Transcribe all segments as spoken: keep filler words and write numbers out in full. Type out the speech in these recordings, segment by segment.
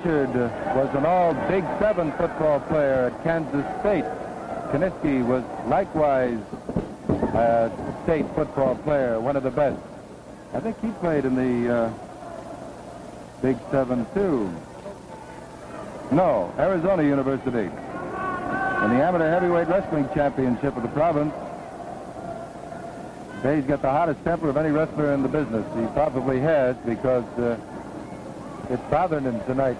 Blanchard was an all Big Seven football player at Kansas State. Kiniski was likewise a state football player, one of the best. I think he played in the uh, Big Seven too. No, Arizona University. In the amateur heavyweight wrestling championship of the province. He's got the hottest temper of any wrestler in the business. He probably has, because uh, it's bothering him tonight.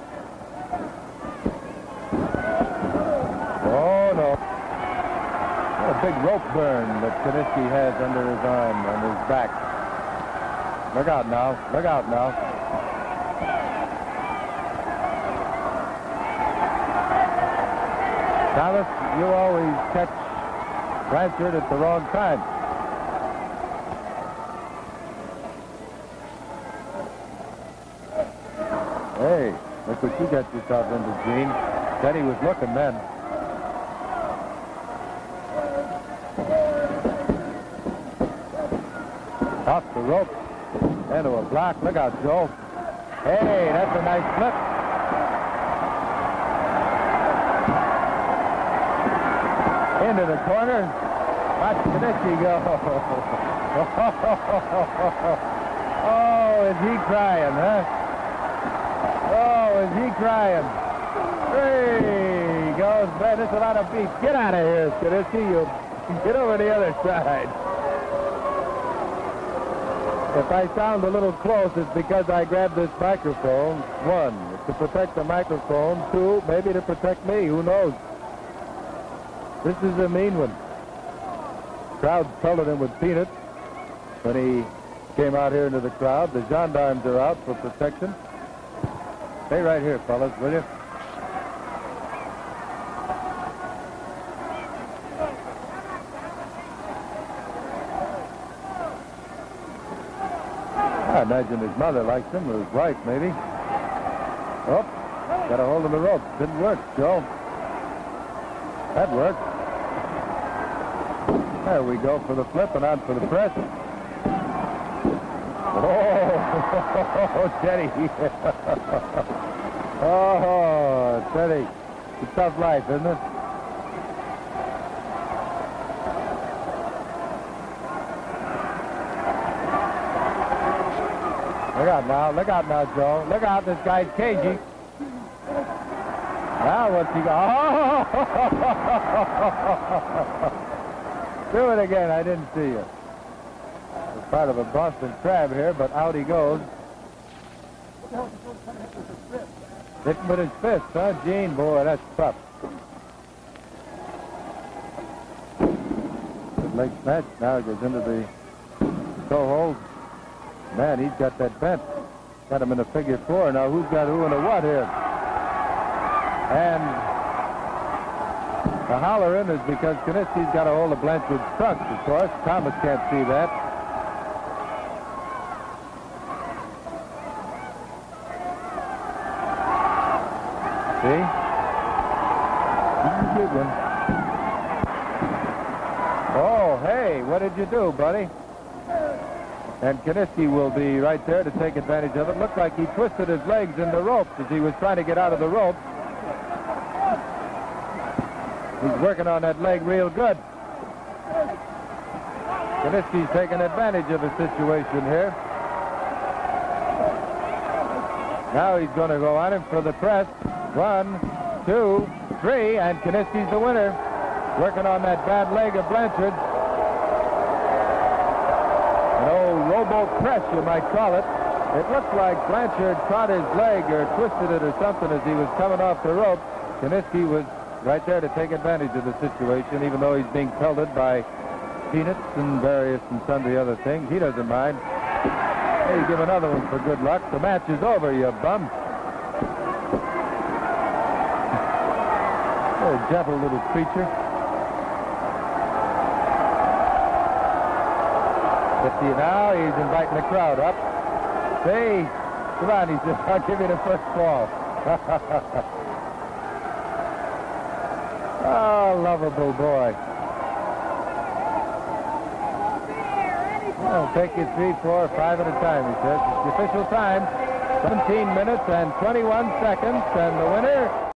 Oh, no. What a big rope burn that Kiniski has under his arm and his back. Look out now. Look out now. Thomas, you always catch Blanchard at the wrong time. Hey, look what you got yourself into, Gene. Said he was looking then. Off the rope. Into a block. Look out, Joe. Hey, that's a nice flip. Into the corner. Watch Kiniski go. Oh, is he crying, huh? Oh, is he crying? Hey, he goes, man, there's a lot of beef. Get out of here, Kiniski. You get over the other side. If I sound a little close, it's because I grabbed this microphone. One, to protect the microphone. Two, maybe to protect me. Who knows? This is a mean one. Crowd pelted him with peanuts when he came out here into the crowd. The gendarmes are out for protection. Stay right here, fellas, will you? I imagine his mother likes him, or his wife, maybe. Oh, got a hold of the rope. Didn't work, Joe. That worked. There we go for the flip and on for the press. Oh, Teddy. Oh, Teddy. It's a tough life, isn't it? Look out now. Look out now, Joe. Look out. This guy's cagey. Now what's he got? Oh! Do it again. I didn't see you. It's part of a Boston Crab here, but out he goes. Hit him with his fist, huh, Gene? Boy, that's tough. Good leg snatch. Now he goes into the toe hold. Man, he's got that bent. Got him in a figure four. Now who's got who and a what here? And the hollering is because Kiniski's got a hold of Blanchard's trunk, of course. Thomas can't see that. See? This is a good one. Oh, hey, what did you do, buddy? And Kiniski will be right there to take advantage of it. Looked like he twisted his legs in the ropes as he was trying to get out of the rope. He's working on that leg real good. Kiniski's taking advantage of the situation here. Now he's going to go on him for the press. One, two, three, and Kiniski's the winner. Working on that bad leg of Blanchard. An old robo press, you might call it. It looked like Blanchard caught his leg or twisted it or something as he was coming off the rope. Kiniski was right there to take advantage of the situation, even though he's being pelted by peanuts and various and sundry other things. He doesn't mind. Hey, give another one for good luck. The match is over, you bum. Oh, gentle little creature. fifty now, he's inviting the crowd up. Say, come on, he says, I'll give you the first ball. Oh, lovable boy. I'll take you three, four, five at a time, he says. It's the official time. seventeen minutes and twenty-one seconds, and the winner